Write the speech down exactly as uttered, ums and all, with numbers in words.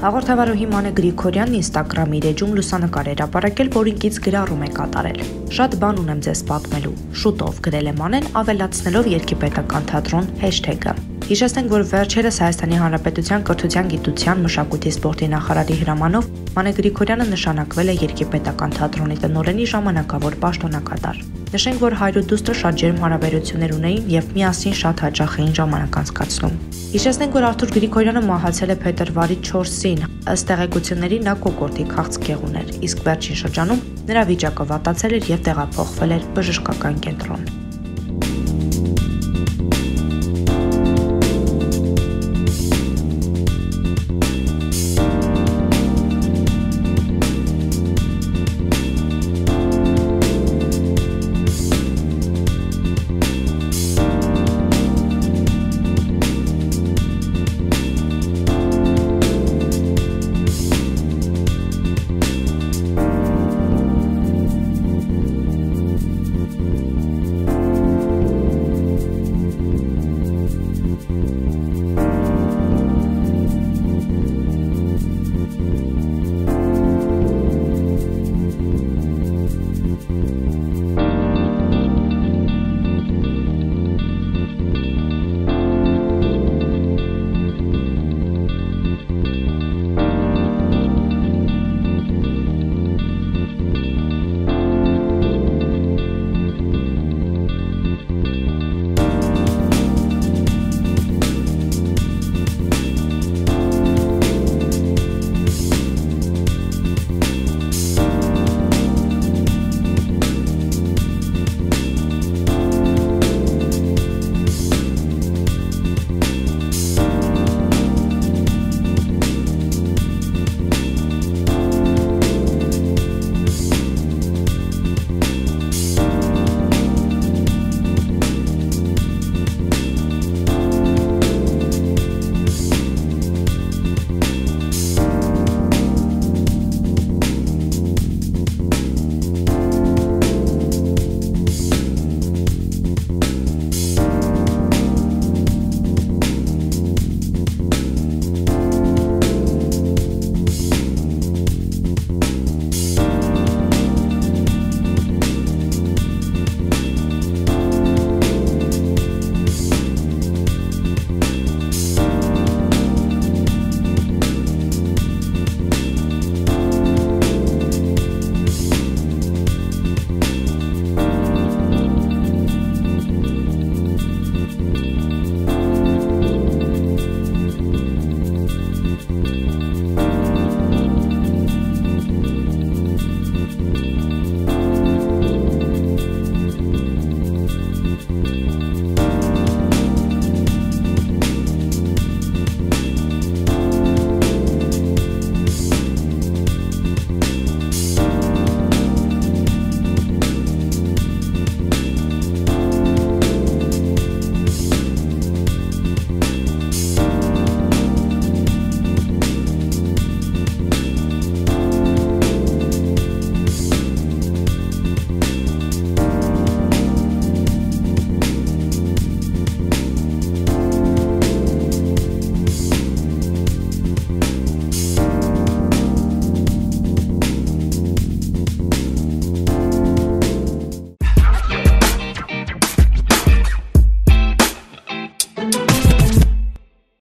Հաղորդավարուհի Մանե Գրիգորյանն Instagram-ի իր էջում լուսանկար էր ապարակել, որ ինքից գրառում է կատարել։ Շատ բան ունեմ ձեզ պատմելու։ Շուտով գրել է Մանեն, ավելացնելով Երգիպետական թատրոն հեշթեգը։ Հիշեցնենք, որ վերջերս Հայաստանի Հանրապետության կրթության, գիտության, մշակույթի, սպորտի նախարարի հրամանով Մանե Գրիգորյանը նշանակվել է Երգիպետական թատրոնի տնօրենի ժամանակավոր պաշտոնակատար։ Նշենք, որ հայր ու դուստր շատ ջերմ հարաբերություններ ունեին եւ միասին շատ հաճախ էին ժամանակ անցկացնում։ Հիշեցնենք, որ Արթուր Գրիգորյանը մահացել է փետրվարի չորսին։ Ըստ տեղեկությունների նա կոկորդի քաղցկեղուն էր, իսկ վերջին շրջանում նրա վիճակը վատացել էր եւ տեղափոխվել էր բժշկական կենտրոն։